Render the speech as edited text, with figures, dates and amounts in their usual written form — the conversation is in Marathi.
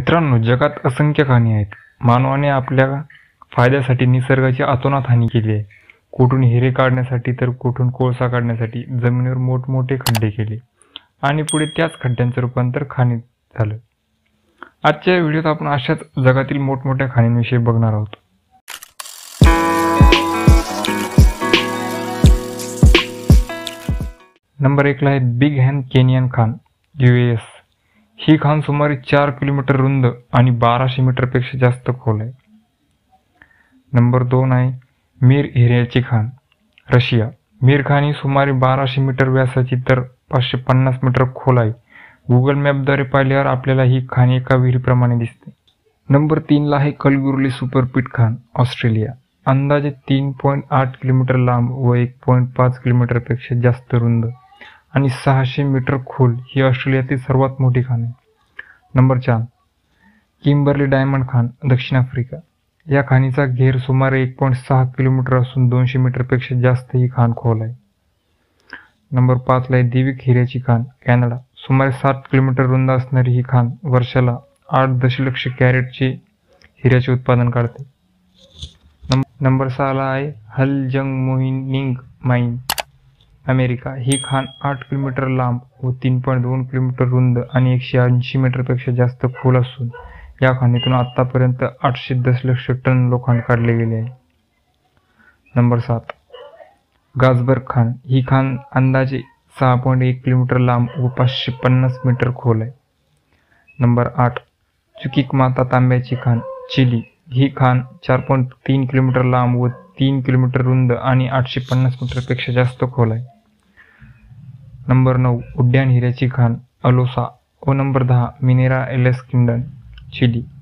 मित्रांनो, जगात असंख्य खाणी आहेत. मानवाने आपल्या फायद्यासाठी निसर्गाची अतोनात हानी केली आहे. कुठून हिरे काढण्यासाठी तर कुठून कोळसा काढण्यासाठी जमिनीवर मोठमोठे खड्डे केले आणि पुढे त्याच खड्ड्यांचं रूपांतर खाणीत झालं. आजच्या व्हिडिओत आपण अशाच जगातील मोठमोठ्या खाणींविषयी बघणार आहोत. नंबर 1 ला आहे बिग हॅन केनियन खान, US. ही खाण सुमारे 4 किलोमीटर रुंद आणि 1200 मीटरपेक्षा जास्त खोल आहे. नंबर 2 आहे मीर हिऱ्याची खाण, रशिया. मीर खाण ही सुमारे 1200 मीटर व्यासाची तर 550 मीटर खोल आहे. गुगल मॅपद्वारे पाहिल्यावर आपल्याला ही खाण एका विहिरीप्रमाणे दिसते. नंबर 3 ला आहे कलगुरली सुपरपीट खाण, ऑस्ट्रेलिया. अंदाजे 3.8 किलोमीटर लांब व 1.5 किलोमीटरपेक्षा जास्त रुंद आणि 600 मीटर खोल ही ऑस्ट्रेलियातील सर्वात मोठी खाण आहे. नंबर 4 किंबर्ली डायमंड खाण, दक्षिण आफ्रिका. या खाणीचा घेर सुमारे 1.6 किलोमीटर असून 200 मीटरपेक्षा जास्त ही खाण खोल आहे. नंबर 5 ला आहे दिविक हिऱ्याची खाण, कॅनडा. सुमारे 7 किलोमीटर रुंद असणारी ही खाण वर्षाला 8 दशलक्ष कॅरेटचे हिऱ्याचे उत्पादन काढते. नंबर 6 ला आहे हलजंग मोहिनिंग माइन, अमेरिका. ही खाण 8 किलोमीटर लांब व 3.2 किलोमीटर रुंद आणि 180 मीटरपेक्षा जास्त खोल असून या खाणीतून आतापर्यंत 800 दशलक्ष टन लोखंड काढले गेले आहे. नंबर 7 गाझबर्ग खाण. ही खाण अंदाजे 6.1 किलोमीटर लांब व 550 मीटर खोल आहे. नंबर 8 चुकिकमाता तांब्याची खाण, चिली. ही खाण 4.3 किलोमीटर लांब व 3 किलोमीटर रुंद आणि 850 मीटरपेक्षा जास्त खोल आहे. नंबर 9 उड्डाण हिऱ्याची खाण, अलोसा. व नंबर 10 मिनेरा एलेस किंडन, चिली.